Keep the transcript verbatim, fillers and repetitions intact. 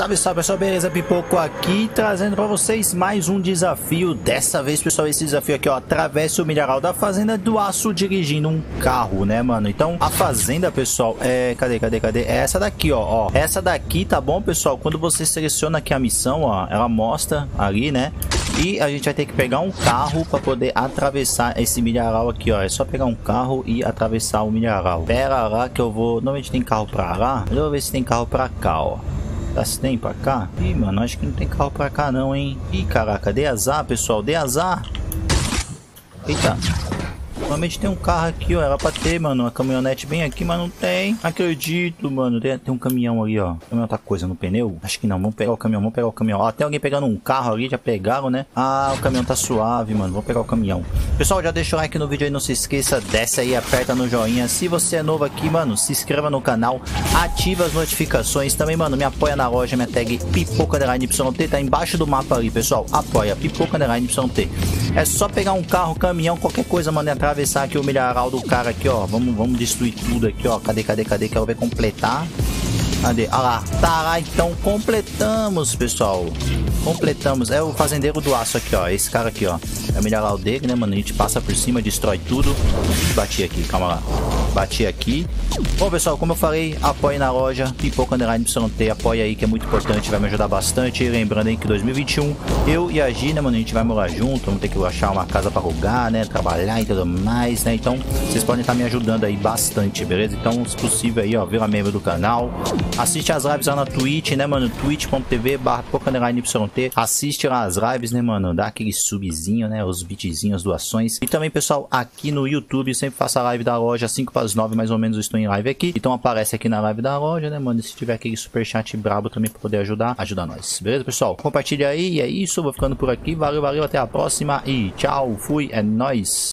Salve, salve pessoal, beleza? Pipoco aqui, trazendo pra vocês mais um desafio. Dessa vez, pessoal, esse desafio aqui, ó, atravesse o milharal da fazenda do aço dirigindo um carro, né, mano? Então, a fazenda, pessoal, é... Cadê, cadê, cadê? É essa daqui, ó, ó. Essa daqui, tá bom, pessoal? Quando você seleciona aqui a missão, ó, ela mostra ali, né? E a gente vai ter que pegar um carro pra poder atravessar esse milharal aqui, ó. É só pegar um carro e atravessar o milharal. Pera lá que eu vou... Normalmente tem carro pra lá. Eu vou ver se tem carro pra cá, ó. Tá, se tem pra cá? Ih, mano, acho que não tem carro pra cá não, hein? Ih, caraca, dê azar, pessoal, dê azar. Eita. Normalmente tem um carro aqui, ó. Era pra ter, mano, uma caminhonete bem aqui, mas não tem. Acredito, mano. Tem, tem um caminhão ali, ó. O caminhão tá coisa no pneu? Acho que não. Vamos pegar o caminhão, vamos pegar o caminhão. Ó, tem alguém pegando um carro ali, já pegaram, né? Ah, o caminhão tá suave, mano. Vamos pegar o caminhão. Pessoal, já deixa o like no vídeo aí, não se esqueça. Desce aí, aperta no joinha. Se você é novo aqui, mano, se inscreva no canal. Ativa as notificações. Também, mano, me apoia na loja. Minha tag Pipoca Underline Y T tá embaixo do mapa ali, pessoal. Apoia, Pipoca Underline Y T. É só pegar um carro, caminhão, qualquer coisa, mano, e atravessar aqui o milharal do cara aqui, ó. Vamos, vamos destruir tudo aqui, ó. Cadê, cadê, cadê? Quero ver completar. Cadê? Ah lá, tá lá, então completamos, pessoal. Completamos. É o fazendeiro do aço aqui, ó. Esse cara aqui, ó. É o milharal dele, né, mano? A gente passa por cima, destrói tudo. Bati aqui, calma lá. Bati aqui. Bom, pessoal, como eu falei, apoie na loja Pipoca Underline Y T. Apoie aí, que é muito importante, vai me ajudar bastante. E lembrando aí que dois mil e vinte e um, eu e a Gi, né, mano, a gente vai morar junto. Vamos ter que achar uma casa pra alugar, né? Trabalhar e tudo mais, né? Então, vocês podem estar me ajudando aí bastante, beleza? Então, se possível aí, ó, vira membro do canal. Assiste as lives lá na Twitch, né, mano? twitch ponto tv barra Pipoca Underline Y T. Assiste lá as lives, né, mano? Dá aquele subzinho, né? Os bitzinhos, doações. E também, pessoal, aqui no YouTube, sempre faço a live da loja, cinco para as nove, mais ou menos, eu estou em live aqui. Então aparece aqui na live da loja, né, mano? E se tiver aquele superchat brabo também pra poder ajudar, ajuda nós. Beleza, pessoal? Compartilha aí, e é isso. Vou ficando por aqui. Valeu, valeu, até a próxima. E tchau, fui, é nóis.